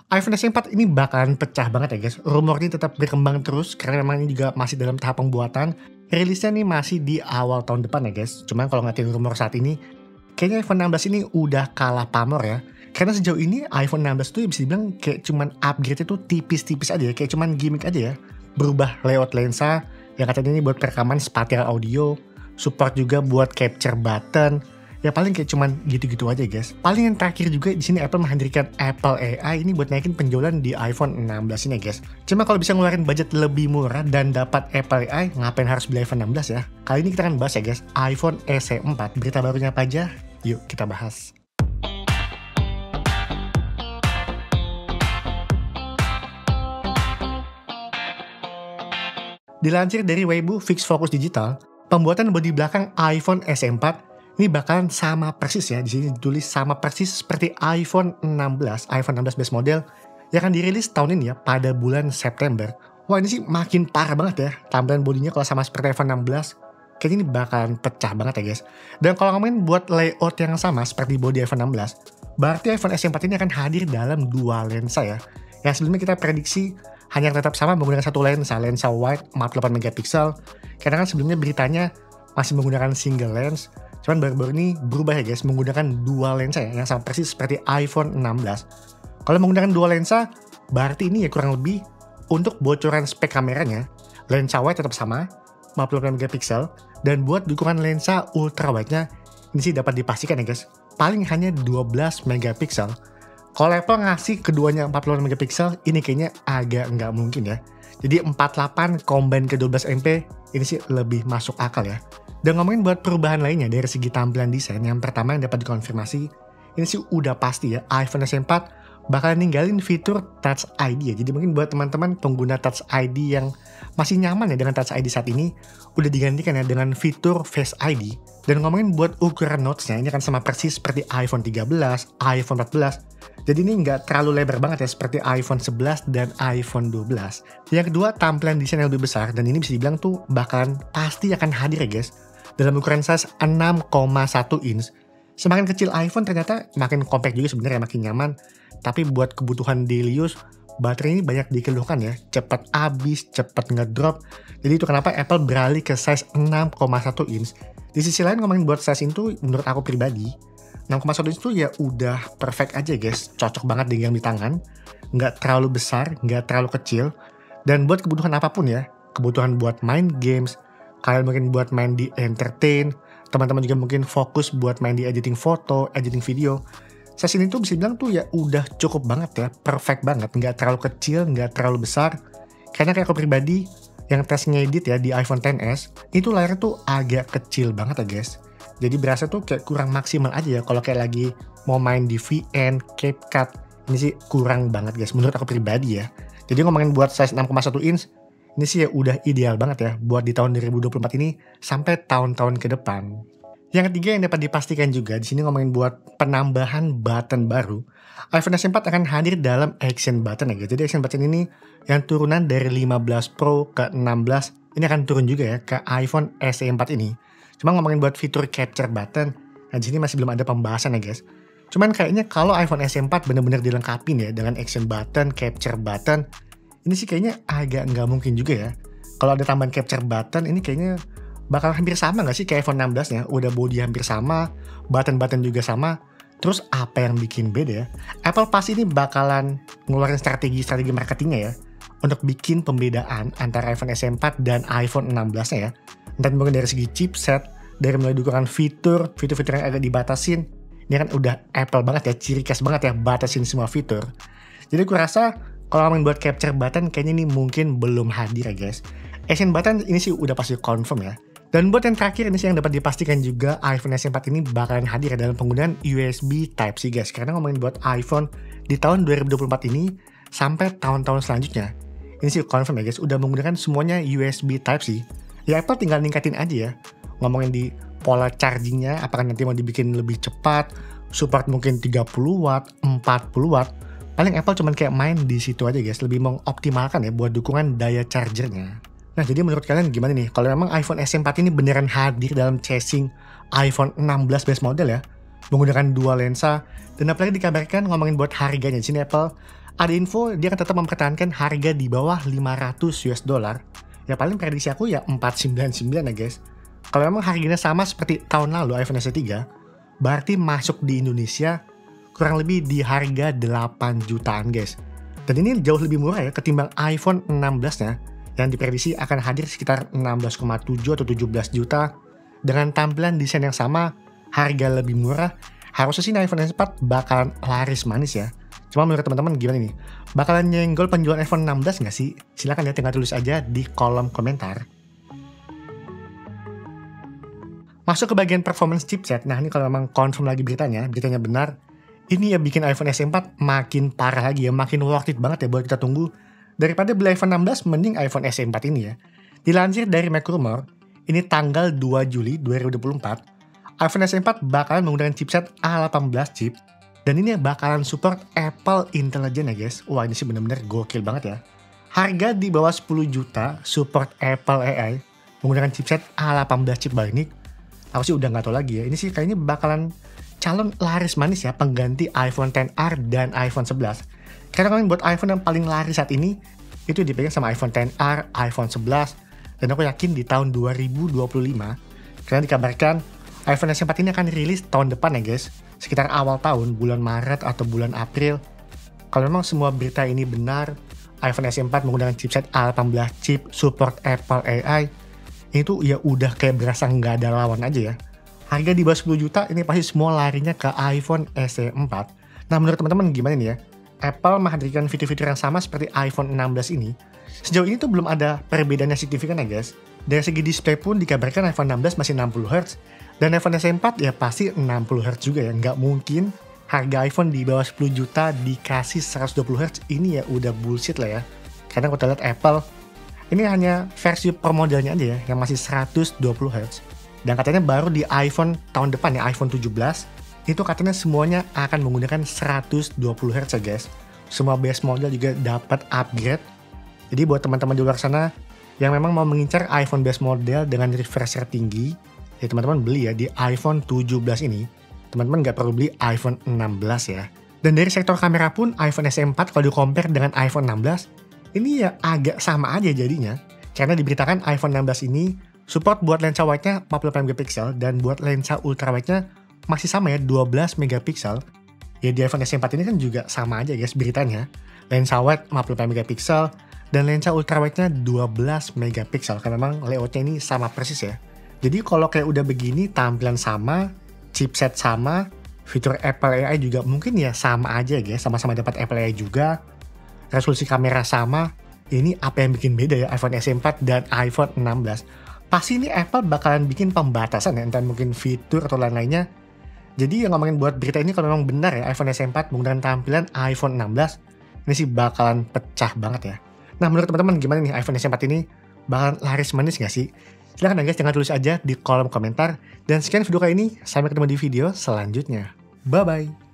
iPhone SE 4 ini bakalan pecah banget ya guys. Rumor ini tetap berkembang terus karena memang ini juga masih dalam tahap pembuatan. Rilisnya nih masih di awal tahun depan ya guys. Cuman kalau ngatain rumor saat ini, kayaknya iPhone 16 ini udah kalah pamor ya. Karena sejauh ini iPhone 16 tuh bisa dibilang kayak cuman upgrade itu tipis-tipis aja ya. Kayak cuman gimmick aja ya. Berubah layout lensa, yang katanya ini buat perekaman spatial audio, support juga buat capture button. Ya paling kayak cuman gitu-gitu aja guys. Paling yang terakhir juga di sini Apple menghadirkan Apple AI ini buat naikin penjualan di iPhone 16 ini guys. Cuma kalau bisa ngeluarin budget lebih murah dan dapat Apple AI, ngapain harus beli iPhone 16 ya? Kali ini kita akan bahas ya guys, iPhone SE 4. Berita barunya apa aja? Yuk kita bahas. Dilansir dari Weibo Fix Focus Digital, pembuatan bodi belakang iPhone SE 4 ini bakalan sama persis ya. Di sini ditulis sama persis seperti iPhone 16 base model yang akan dirilis tahun ini ya pada bulan September. Wah ini sih makin parah banget ya tampilan bodinya kalau sama seperti iPhone 16. Kayaknya ini bakalan pecah banget ya guys. Dan kalau ngomongin buat layout yang sama seperti bodi iPhone 16, berarti iPhone SE 4 ini akan hadir dalam dua lensa ya. Yang sebelumnya kita prediksi hanya tetap sama menggunakan satu lensa wide 48 megapiksel. Karena kan sebelumnya beritanya masih menggunakan single lens. Cuman baru-baru ini berubah ya guys, menggunakan dua lensa ya, yang sama persis seperti iPhone 16. Kalau menggunakan dua lensa, berarti ini ya kurang lebih untuk bocoran spek kameranya, lensa wide tetap sama, 48 megapiksel, dan buat dukungan lensa ultra wide-nya, ini sih dapat dipastikan ya guys, paling hanya 12 megapiksel. Kalau Apple ngasih keduanya 48 megapiksel, ini kayaknya agak nggak mungkin ya. Jadi 48 combine ke 12 MP, ini sih lebih masuk akal ya. Dan ngomongin buat perubahan lainnya dari segi tampilan desain, yang pertama yang dapat dikonfirmasi, ini sih udah pasti ya, iPhone SE 4 bakal ninggalin fitur Touch ID ya. Jadi mungkin buat teman-teman pengguna Touch ID yang masih nyaman ya dengan Touch ID saat ini, udah digantikan ya dengan fitur Face ID. Dan ngomongin buat ukuran notch-nya, ini akan sama persis seperti iPhone 13, iPhone 14. Jadi ini nggak terlalu lebar banget ya seperti iPhone 11 dan iPhone 12. Yang kedua, tampilan desain yang lebih besar, dan ini bisa dibilang tuh bakalan pasti akan hadir ya guys, dalam ukuran size 6,1 inch. Semakin kecil iPhone ternyata makin compact juga sebenarnya, makin nyaman. Tapi buat kebutuhan daily use, baterai ini banyak dikeluhkan ya, cepat habis, cepat ngedrop. Jadi itu kenapa Apple beralih ke size 6,1 inch. Di sisi lain ngomongin buat size itu, menurut aku pribadi, 6,1 inch itu ya udah perfect aja guys, cocok banget digenggam di tangan, nggak terlalu besar, nggak terlalu kecil, dan buat kebutuhan apapun ya, kebutuhan buat main games, kalian mungkin buat main di entertain, teman-teman juga mungkin fokus buat main di editing foto, editing video. Size ini tuh bisa bilang tuh ya udah cukup banget ya, perfect banget, nggak terlalu kecil, nggak terlalu besar. Karena kayak aku pribadi, yang tes ngedit ya di iPhone XS, itu layarnya tuh agak kecil banget ya guys. Jadi berasa tuh kayak kurang maksimal aja ya kalau kayak lagi mau main di VN, CapCut. Ini sih kurang banget guys, menurut aku pribadi ya. Jadi ngomongin buat size 6,1 inch, ini sih ya udah ideal banget ya buat di tahun 2024 ini sampai tahun-tahun ke depan. Yang ketiga yang dapat dipastikan juga, di sini ngomongin buat penambahan button baru. iPhone SE 4 akan hadir dalam Action Button ya guys. Jadi Action Button ini yang turunan dari 15 Pro ke 16, ini akan turun juga ya ke iPhone SE 4 ini. Cuma ngomongin buat fitur Capture Button, nah di sini masih belum ada pembahasan ya guys. Cuman kayaknya kalau iPhone SE 4 benar-benar dilengkapin ya dengan Action Button, Capture Button, ini sih kayaknya agak nggak mungkin juga ya. Kalau ada tambahan Capture Button, ini kayaknya bakal hampir sama nggak sih kayak iPhone 16 ya? Udah body hampir sama, button-button juga sama. Terus apa yang bikin beda ya? Apple pasti ini bakalan ngeluarin strategi marketingnya ya, untuk bikin pembedaan antara iPhone SE 4 dan iPhone 16 ya. Entah mungkin dari segi chipset, dari mulai dukungan fitur yang agak dibatasin. Ini kan udah Apple banget ya, ciri khas banget ya, batasin semua fitur. Jadi aku rasa kalau ngomongin buat capture button, kayaknya ini mungkin belum hadir ya guys. Action button ini sih udah pasti confirm ya. Dan buat yang terakhir, ini sih yang dapat dipastikan juga, iPhone SE 4 ini bakalan hadir dalam penggunaan USB Type-C guys. Karena ngomongin buat iPhone di tahun 2024 ini sampai tahun-tahun selanjutnya, ini sih confirm ya guys, udah menggunakan semuanya USB Type-C. Ya Apple tinggal ningkatin aja ya. Ngomongin di pola chargingnya, apakah nanti mau dibikin lebih cepat, support mungkin 30 watt, 40 watt. Paling Apple cuman kayak main di situ aja guys, lebih mengoptimalkan ya buat dukungan daya chargernya. Nah jadi menurut kalian gimana nih, kalau memang iPhone SE 4 ini beneran hadir dalam chasing iPhone 16 base model ya, menggunakan dua lensa, dan apalagi dikabarkan ngomongin buat harganya, di sini Apple ada info dia akan tetap mempertahankan harga di bawah 500 US dollar. Ya paling prediksi aku ya 499 ya guys. Kalau memang harganya sama seperti tahun lalu iPhone SE 3, berarti masuk di Indonesia kurang lebih di harga 8 jutaan guys. Dan ini jauh lebih murah ya ketimbang iPhone 16-nya yang diprediksi akan hadir sekitar 16,7 atau 17 juta dengan tampilan desain yang sama, harga lebih murah. Harusnya sih iPhone SE 4 bakalan laris manis ya. Cuma menurut teman-teman gimana nih? Bakalan nyenggol penjualan iPhone 16 nggak sih? Silahkan ya tinggal tulis aja di kolom komentar. Masuk ke bagian performance chipset. Nah ini kalau memang confirm lagi beritanya benar, ini ya bikin iPhone SE 4 makin parah lagi ya, makin worth it banget ya buat kita tunggu. Daripada beli iPhone 16, mending iPhone SE 4 ini ya. Dilansir dari Macrumor, ini tanggal 2 Juli 2024, iPhone SE 4 bakalan menggunakan chipset A18 chip, dan ini bakalan support Apple Intelligence ya guys. Wah ini sih bener-bener gokil banget ya. Harga di bawah 10 juta, support Apple AI, menggunakan chipset A18 chip Bionic. Aku sih udah gak tau lagi ya, ini sih kayaknya bakalan calon laris manis ya, pengganti iPhone XR dan iPhone 11. Karena kalau buat iPhone yang paling laris saat ini, itu dipegang sama iPhone XR, iPhone 11, dan aku yakin di tahun 2025, karena dikabarkan iPhone SE 4 ini akan rilis tahun depan ya guys, sekitar awal tahun, bulan Maret atau bulan April. Kalau memang semua berita ini benar, iPhone SE 4 menggunakan chipset A18 chip, support Apple AI, itu ya udah kayak berasa nggak ada lawan aja ya. Harga di bawah 10 juta ini pasti semua larinya ke iPhone SE 4. Nah menurut teman-teman gimana nih ya? Apple menghadirkan fitur-fitur yang sama seperti iPhone 16 ini. Sejauh ini tuh belum ada perbedaan yang signifikan ya guys. Dari segi display pun dikabarkan iPhone 16 masih 60Hz. Dan iPhone SE 4 ya pasti 60Hz juga ya. Nggak mungkin harga iPhone di bawah 10 juta dikasih 120Hz. Ini ya udah bullshit lah ya. Karena kalau kita lihat Apple, ini hanya versi per modelnya aja ya, yang masih 120Hz. Dan katanya baru di iPhone tahun depan ya, iPhone 17, itu katanya semuanya akan menggunakan 120Hz ya guys. Semua base model juga dapat upgrade. Jadi buat teman-teman di luar sana yang memang mau mengincar iPhone base model dengan refresh rate tinggi, ya teman-teman beli ya di iPhone 17 ini. Teman-teman nggak perlu beli iPhone 16 ya. Dan dari sektor kamera pun iPhone SE 4 kalau di-compare dengan iPhone 16, ini ya agak sama aja jadinya. Karena diberitakan iPhone 16 ini support buat lensa wide-nya 48 megapiksel dan buat lensa ultrawide-nya masih sama ya 12 megapiksel. Ya di iPhone SE 4 ini kan juga sama aja guys beritanya. Lensa wide 48 megapiksel dan lensa ultrawide-nya 12 megapiksel. Karena memang layout-nya ini sama persis ya. Jadi kalau kayak udah begini tampilan sama, chipset sama, fitur Apple AI juga mungkin ya sama aja guys. Sama-sama dapat Apple AI juga. Resolusi kamera sama, ini apa yang bikin beda ya iPhone SE 4 dan iPhone 16. Pasti ini Apple bakalan bikin pembatasan ya, entah mungkin fitur atau lain-lainnya. Jadi yang ngomongin buat berita ini kalau memang benar ya iPhone SE 4 menggunakan tampilan iPhone 16, ini sih bakalan pecah banget ya. Nah menurut teman-teman gimana nih iPhone SE 4 ini bakalan laris manis gak sih? Silahkan ya guys, jangan tulis aja di kolom komentar. Dan sekian video kali ini, sampai ketemu di video selanjutnya. Bye-bye!